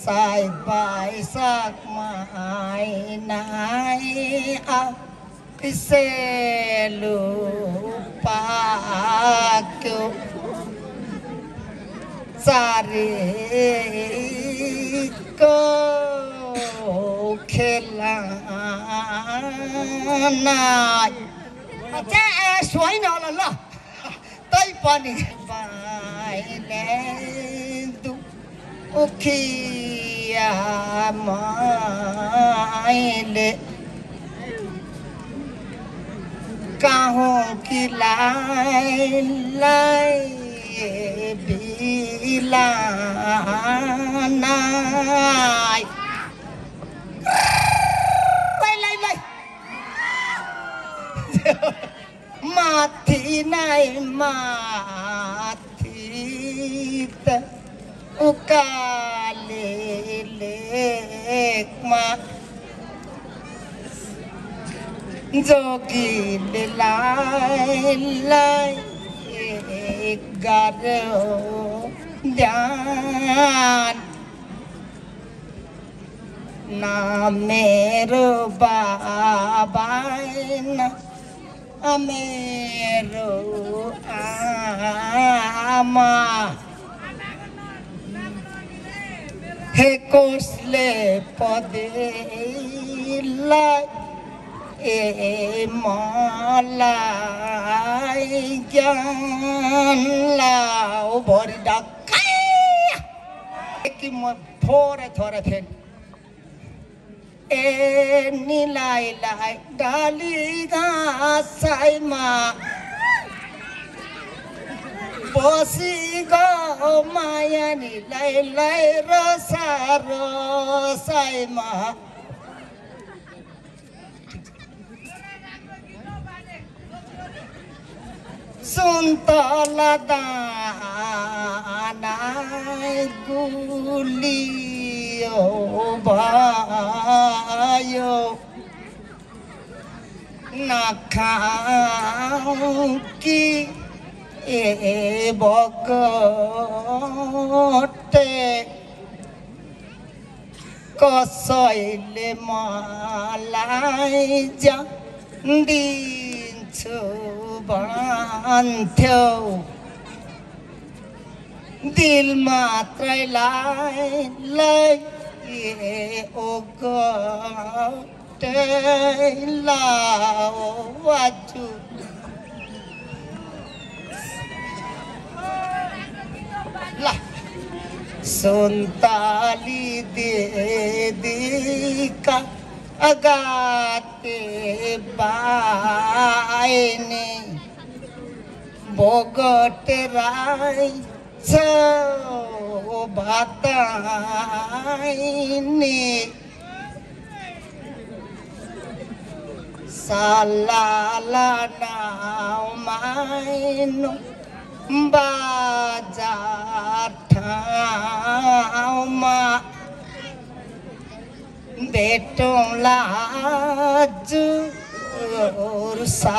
สายบายสักไม้ไหนเอาพิเศษลูปากสารีก็เคลานายเจ๊สวยนอนละไต้ปานีบายแล้วดูโอเคมาเลकहों की लाई बिलाना लाई माथी नहीं माथी त उकाले लेक मा जोगी लाई गारो ध्यान ना मेरो बाबा ना मेरो आमा हे कोसले पदे लाई ए मलाई ज्ञान लाओ भरी डकाई कि म थोड़े थोड़े फेन ए नीलाई लाई डाली घासाई मा बसी गो माया नीलाई लाई रसा रसाई मा सुन्तला दाना गुलियो भयो नखाऊ कि ए बगटे कसैले मलाई दिन्छु भन्थ्यो दिल मात्रैलाई ओ गटे लाओ आजु ला सुन्ताली देदिका अगाते बायने बोगटे राई छो बताइने सालाला नाउ माइनो बाजार ठाउँमा भेटौँला हजुर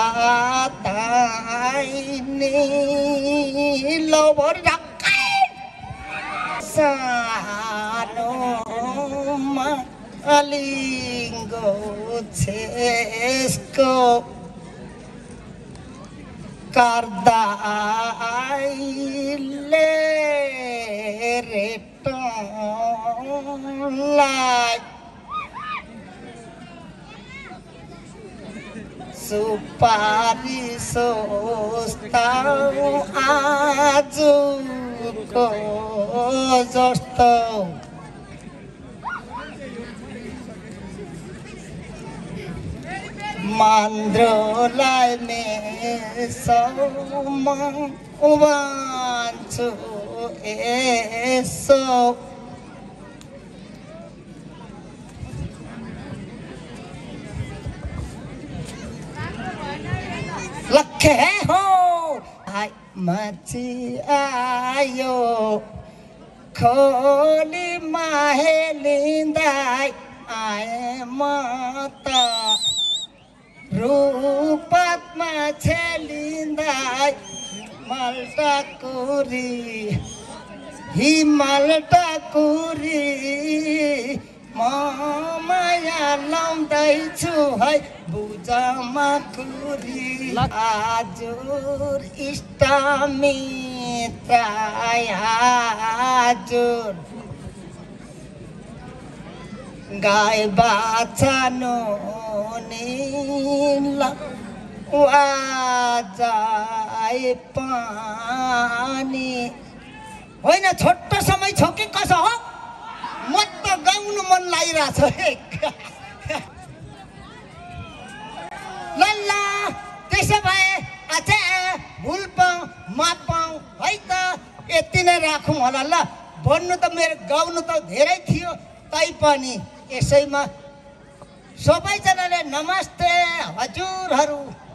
साताइने लौभर ढक्कै सानोमा अलिङ्गो छेस्को कर्दाइले रेटौँलाई सुपारी सोच्थौ आजको जस्तो मान्द्रोलाई मेसौमा उभान्छु यसो लखे हो हाय मची आयो खोली माहेलिँदै आए म त रूपमा छेलिँदै मल्टाकुरी हिमाल टाकुरी म माया लाउँदैछु है बुझमा कुरी हजुर इष्टमित्र हजुर गाई बाछा नुनिला वाजाई पानी होइन छोटो समय छ कि कसो हो म त गाउनु मन लागिरहेछ ल ल त्यसो भए अच्छा भुल पाऊँ माफ पाऊँ है त यति नै राखौँ होला ल भन्नु त मेरो गाउनु त धेरै थियो तैपनि यसैमा सबैजनाले नमस्ते हजुरहरू